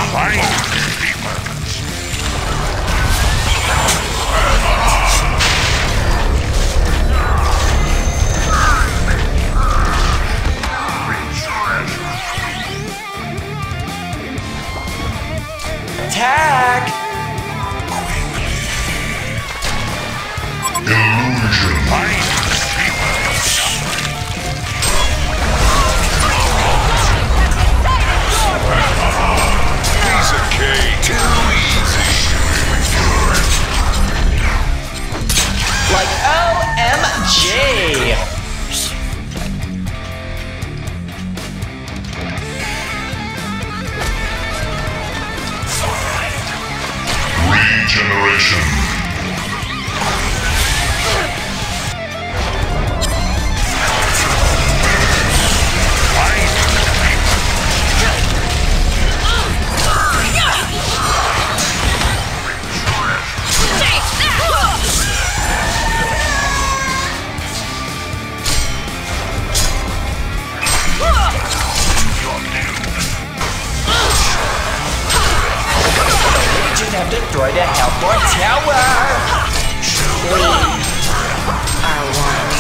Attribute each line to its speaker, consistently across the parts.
Speaker 1: Attack!
Speaker 2: Piece of cake. Too easy.
Speaker 1: Like OMG!
Speaker 2: Regeneration.
Speaker 1: Have destroyed a Hellborn tower! We are one.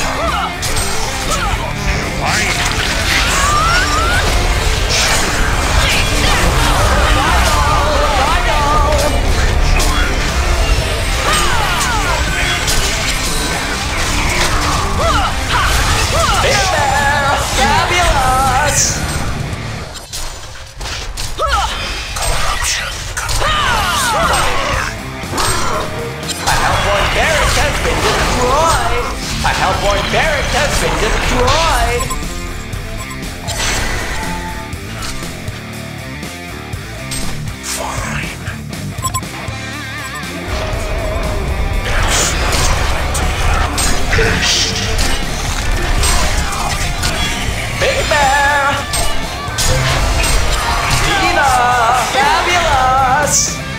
Speaker 1: Big Bear! Fabulous! Barrack has been destroyed! A Hellborn barrack has been destroyed!
Speaker 2: Fine. Haste.
Speaker 1: Big Bear! Dina! Fabulous!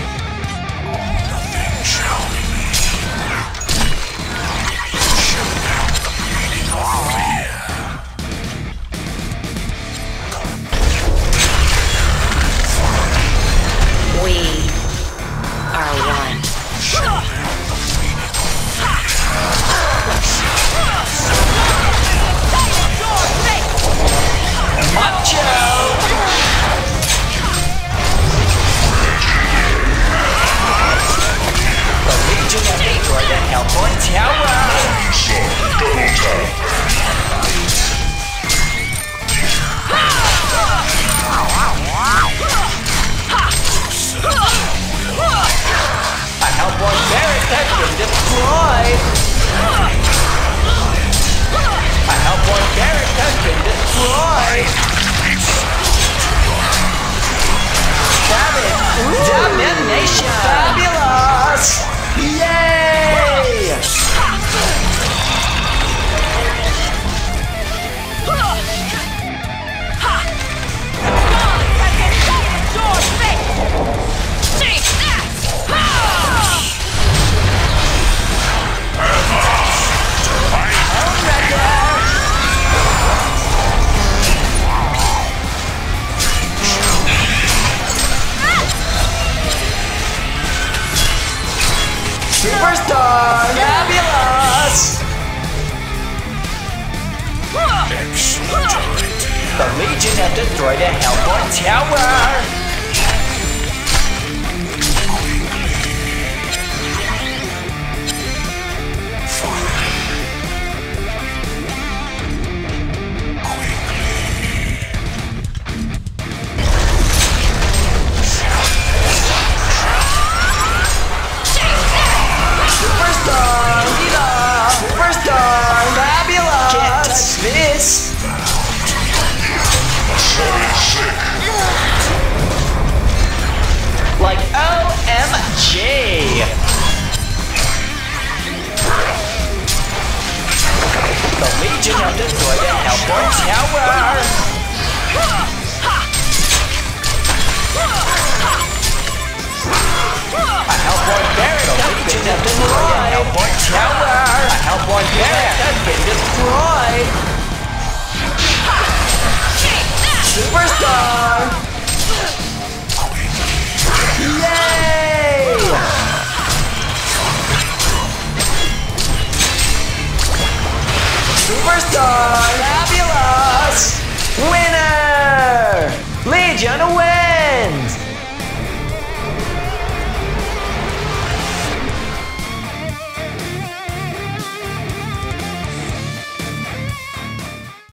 Speaker 1: Hellborn tower!
Speaker 2: Double tap.
Speaker 1: A Hellborn barrack has been destroyed! A Hellborn barrack has been destroyed! Domination! Fabulous! Yay! Superstar! Fabulous! The Legion have destroyed a Hellborn tower! Like OMG! The Legion have destroyed a Hellborn tower! A Hellborn barrack! The Legion have destroyed a Hellborn tower! A Hellborn barrack has been destroyed! Superstar!